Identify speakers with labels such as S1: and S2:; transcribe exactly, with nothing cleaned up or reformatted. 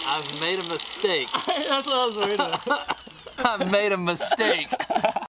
S1: I've made a mistake.
S2: That's what I was worried about.
S1: I've made a mistake.